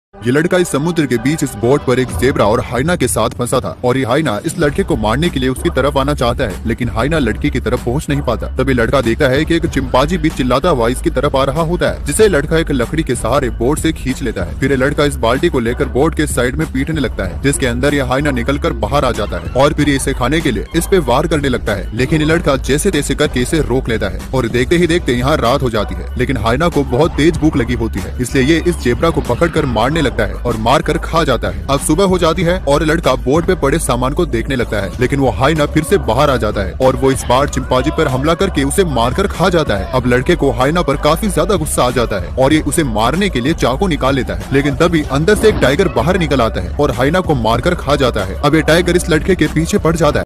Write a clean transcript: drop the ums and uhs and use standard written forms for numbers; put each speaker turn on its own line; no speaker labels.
ये लड़का इस समुद्र के बीच इस बोट पर एक ज़ेब्रा और हाइना के साथ फंसा था और ये हाइना इस लड़के को मारने के लिए उसकी तरफ आना चाहता है, लेकिन हाइना लड़की की तरफ पहुंच नहीं पाता। तभी लड़का देखता है कि एक चिंपांजी भी चिल्लाता हुआ इसकी तरफ आ रहा होता है, जिसे लड़का एक लकड़ी के सहारे बोट से खींच लेता है। फिर ये लड़का इस बाल्टी को लेकर बोट के साइड में पीटने लगता है, जिसके अंदर यह हाइना निकल कर बाहर आ जाता है और फिर इसे खाने के लिए इस पे वार करने लगता है। लेकिन ये लड़का जैसे तैसे करके इसे रोक लेता है और देखते ही देखते यहाँ रात हो जाती है। लेकिन हाइना को बहुत तेज भूख लगी होती है, इसलिए ये इस ज़ेब्रा को पकड़ कर मारने लगता है और मार कर खा जाता है। अब सुबह हो जाती है और लड़का बोट पे पड़े सामान को देखने लगता है, लेकिन वो हाइना फिर से बाहर आ जाता है और वो इस बार चिंपांजी पर हमला करके उसे मारकर खा जाता है। अब लड़के को हाइना पर काफी ज्यादा गुस्सा आ जाता है और ये उसे मारने के लिए चाकू निकाल लेता है, लेकिन तभी अंदर से एक टाइगर बाहर निकल आता है और हाइना को मारकर खा जाता है। अब ये टाइगर इस लड़के के पीछे पड़ जाता है।